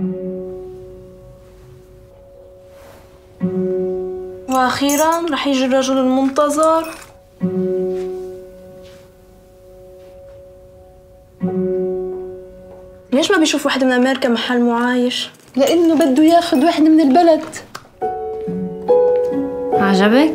وأخيراً رح يجي الرجل المنتظر. ليش ما بيشوف واحدة من أمريكا محل معايش؟ لأنه بده ياخد واحدة من البلد. عجبك؟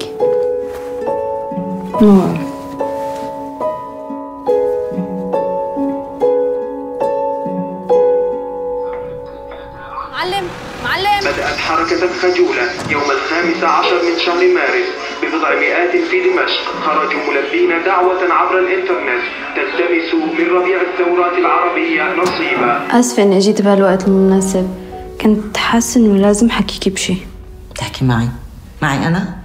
معلم بدأت حركة خجولة يوم 15 من شهر مارس ببضع مئات في دمشق. خرجوا ملبين دعوة عبر الإنترنت تلتمس من ربيع الثورات العربية نصيبا. آسفة إني أجيت بهالوقت المناسب، كنت حاسة إنه لازم حكيكي بشي. تحكي معي أنا؟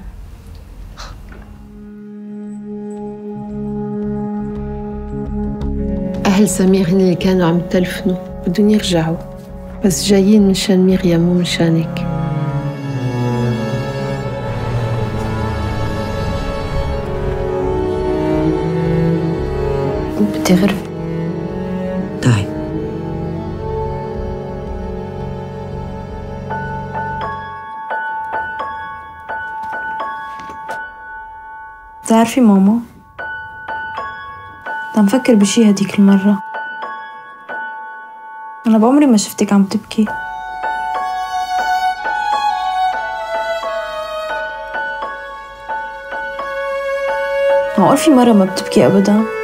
أهل سمير هن اللي كانوا عم يتلفنوا، بدهم يرجعوا، بس جايين مشان مريم مو مشانك. بدي غرب. تعي. بتعرفي ماما، عم فكر بشي هديك المرة. أنا بعمري ما شفتك عم تبكي. معقول في مرة ما بتبكي أبداً؟